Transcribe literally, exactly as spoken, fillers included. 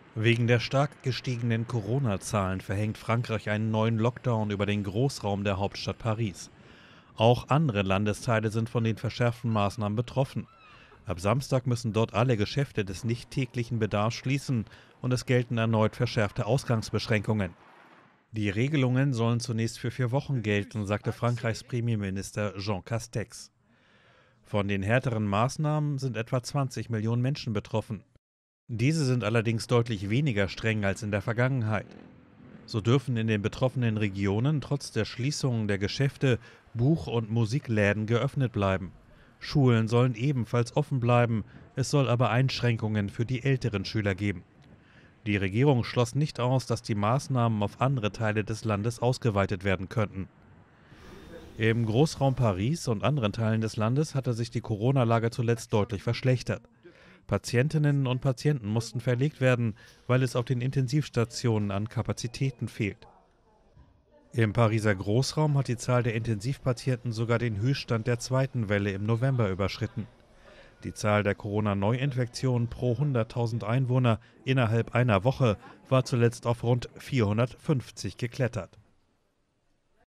Wegen der stark gestiegenen Corona-Zahlen verhängt Frankreich einen neuen Lockdown über den Großraum der Hauptstadt Paris. Auch andere Landesteile sind von den verschärften Maßnahmen betroffen. Ab Samstag müssen dort alle Geschäfte des nicht täglichen Bedarfs schließen und es gelten erneut verschärfte Ausgangsbeschränkungen. Die Regelungen sollen zunächst für vier Wochen gelten, sagte Frankreichs Premierminister Jean Castex. Von den härteren Maßnahmen sind etwa zwanzig Millionen Menschen betroffen. Diese sind allerdings deutlich weniger streng als in der Vergangenheit. So dürfen in den betroffenen Regionen trotz der Schließungen der Geschäfte Buch- und Musikläden geöffnet bleiben. Schulen sollen ebenfalls offen bleiben, es soll aber Einschränkungen für die älteren Schüler geben. Die Regierung schloss nicht aus, dass die Maßnahmen auf andere Teile des Landes ausgeweitet werden könnten. Im Großraum Paris und anderen Teilen des Landes hatte sich die Corona-Lage zuletzt deutlich verschlechtert. Patientinnen und Patienten mussten verlegt werden, weil es auf den Intensivstationen an Kapazitäten fehlt. Im Pariser Großraum hat die Zahl der Intensivpatienten sogar den Höchststand der zweiten Welle im November überschritten. Die Zahl der Corona-Neuinfektionen pro hunderttausend Einwohner innerhalb einer Woche war zuletzt auf rund vierhundertfünfzig geklettert.